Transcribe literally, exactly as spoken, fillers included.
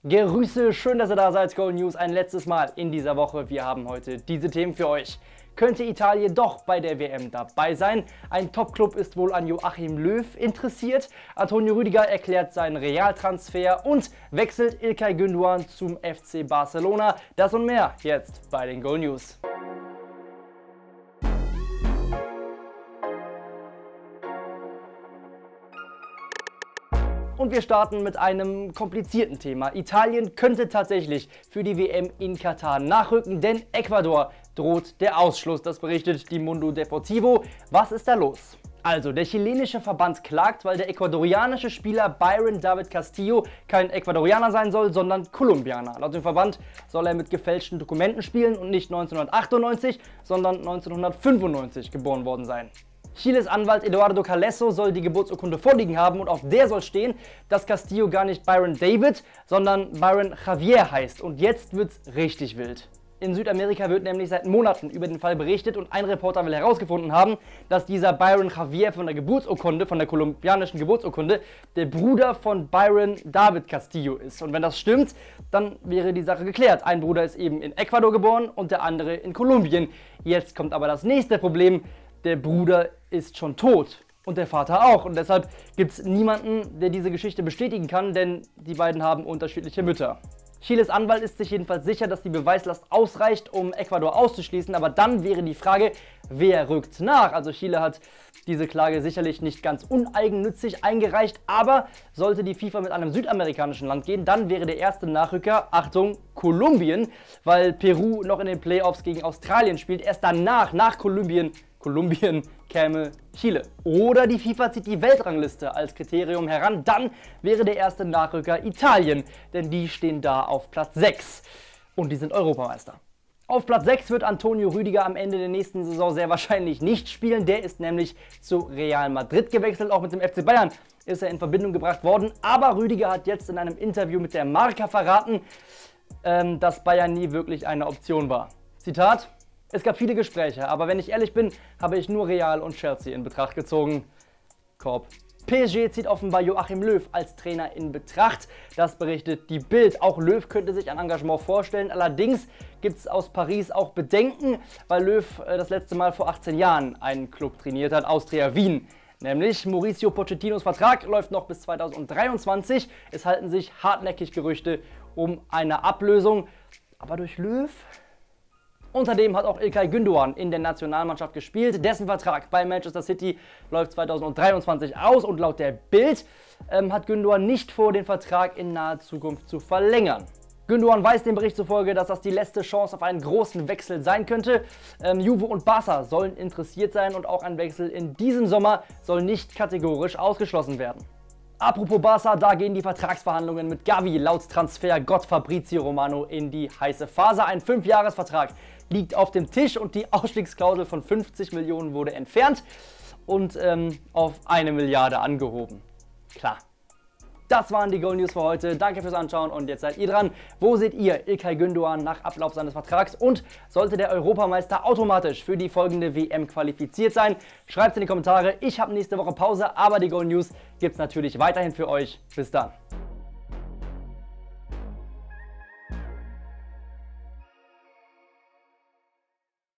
Grüße, schön, dass ihr da seid, Goal News, ein letztes Mal in dieser Woche. Wir haben heute diese Themen für euch. Könnte Italien doch bei der W M dabei sein? Ein Top-Club ist wohl an Joachim Löw interessiert. Antonio Rüdiger erklärt seinen Realtransfer und wechselt İlkay Gündoğan zum F C Barcelona. Das und mehr jetzt bei den Goal News. Und wir starten mit einem komplizierten Thema. Italien könnte tatsächlich für die W M in Katar nachrücken, denn Ecuador droht der Ausschluss. Das berichtet die Mundo Deportivo. Was ist da los? Also, der chilenische Verband klagt, weil der ecuadorianische Spieler Byron David Castillo kein Ecuadorianer sein soll, sondern Kolumbianer. Laut dem Verband soll er mit gefälschten Dokumenten spielen und nicht neunzehnhundertachtundneunzig, sondern neunzehnhundertfünfundneunzig geboren worden sein. Chiles Anwalt Eduardo Calesso soll die Geburtsurkunde vorliegen haben und auf der soll stehen, dass Castillo gar nicht Byron David, sondern Byron Javier heißt. Und jetzt wird's richtig wild. In Südamerika wird nämlich seit Monaten über den Fall berichtet und ein Reporter will herausgefunden haben, dass dieser Byron Javier von der Geburtsurkunde, von der kolumbianischen Geburtsurkunde, der Bruder von Byron David Castillo ist. Und wenn das stimmt, dann wäre die Sache geklärt. Ein Bruder ist eben in Ecuador geboren und der andere in Kolumbien. Jetzt kommt aber das nächste Problem. Der Bruder ist schon tot und der Vater auch. Und deshalb gibt es niemanden, der diese Geschichte bestätigen kann, denn die beiden haben unterschiedliche Mütter. Chiles Anwalt ist sich jedenfalls sicher, dass die Beweislast ausreicht, um Ecuador auszuschließen. Aber dann wäre die Frage, wer rückt nach? Also Chile hat diese Klage sicherlich nicht ganz uneigennützig eingereicht. Aber sollte die FIFA mit einem südamerikanischen Land gehen, dann wäre der erste Nachrücker, Achtung, Kolumbien, weil Peru noch in den Playoffs gegen Australien spielt. Erst danach, nach Kolumbien, Kolumbien käme Chile. Oder die FIFA zieht die Weltrangliste als Kriterium heran, dann wäre der erste Nachrücker Italien, denn die stehen da auf Platz sechs und die sind Europameister. Auf Platz sechs wird Antonio Rüdiger am Ende der nächsten Saison sehr wahrscheinlich nicht spielen, der ist nämlich zu Real Madrid gewechselt, auch mit dem F C Bayern ist er in Verbindung gebracht worden, aber Rüdiger hat jetzt in einem Interview mit der Marca verraten, ähm, dass Bayern nie wirklich eine Option war. Zitat: Es gab viele Gespräche, aber wenn ich ehrlich bin, habe ich nur Real und Chelsea in Betracht gezogen. Korb. P S G zieht offenbar Joachim Löw als Trainer in Betracht. Das berichtet die Bild. Auch Löw könnte sich ein Engagement vorstellen. Allerdings gibt es aus Paris auch Bedenken, weil Löw äh, das letzte Mal vor achtzehn Jahren einen Club trainiert hat, Austria Wien. Nämlich Mauricio Pochettinos Vertrag läuft noch bis zweitausenddreiundzwanzig. Es halten sich hartnäckig Gerüchte um eine Ablösung. Aber durch Löw? Außerdem hat auch İlkay Gündoğan in der Nationalmannschaft gespielt. Dessen Vertrag bei Manchester City läuft zweitausenddreiundzwanzig aus und laut der Bild ähm, hat Gündoğan nicht vor, den Vertrag in naher Zukunft zu verlängern. Gündoğan weiß dem Bericht zufolge, dass das die letzte Chance auf einen großen Wechsel sein könnte. Ähm, Juve und Barca sollen interessiert sein und auch ein Wechsel in diesem Sommer soll nicht kategorisch ausgeschlossen werden. Apropos Barca, da gehen die Vertragsverhandlungen mit Gavi laut Transfergott Fabrizio Romano in die heiße Phase. Ein Fünfjahresvertrag liegt auf dem Tisch und die Ausstiegsklausel von fünfzig Millionen wurde entfernt und ähm, auf eine Milliarde angehoben. Klar. Das waren die Goal News für heute. Danke fürs Anschauen und jetzt seid ihr dran. Wo seht ihr İlkay Gündoğan nach Ablauf seines Vertrags und sollte der Europameister automatisch für die folgende W M qualifiziert sein? Schreibt es in die Kommentare. Ich habe nächste Woche Pause, aber die Goal News gibt es natürlich weiterhin für euch. Bis dann.